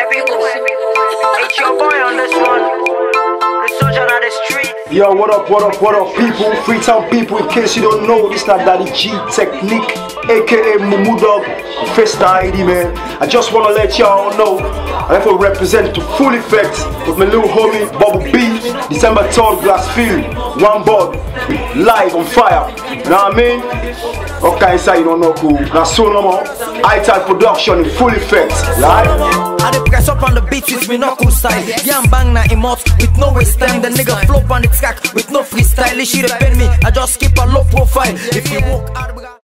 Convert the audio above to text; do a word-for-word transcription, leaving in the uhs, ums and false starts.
people. It's your boy on this one. The soldier on the street. Yo, what up, what up, what up, people? Freetown people, in case you don't know, this not Daddy G Technique, aka Mumu Dog, First I D, man. I just wanna let y'all know, I have to represent to full effect with my little homie Bubble B, December third, Grassfield, one board, live on fire. You know what I mean? Okay, inside you don't know cool. Now So Normor, I T A L Productionz in full effect, live. I dey press up on the beat with me knuckle style. Yeah, I'm bang na emote with no waste time. The nigga flop on the track with no freestyle. She dey pen me, I just keep a low profile. If you walk out